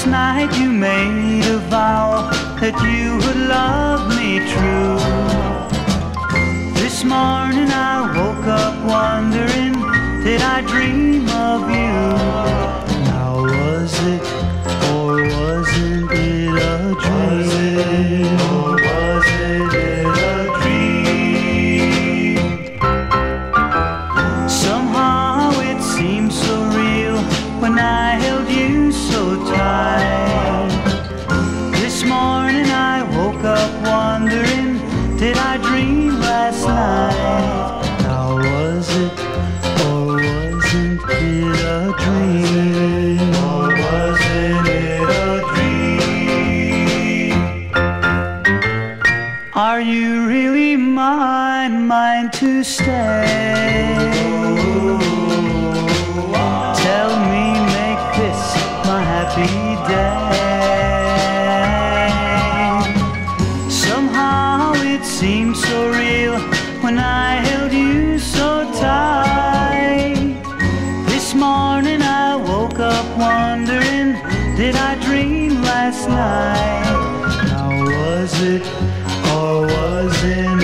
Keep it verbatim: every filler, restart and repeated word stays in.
Last night you made a vow that you would love me true. This morning I woke up wondering, did I dream of you? Now was it or wasn't it a dream? Or wasn't it a dream? Somehow it seemed so real when I held you so tight. This morning I woke up wondering, did I dream last night? Now was it or wasn't it a dream? Or wasn't it a dream? Are you really mine, mine to stay? Tell me, make this my happy day. Somehow it seemed so real when I held you so tight. This morning I woke up wondering, did I dream last night? Now was it or was it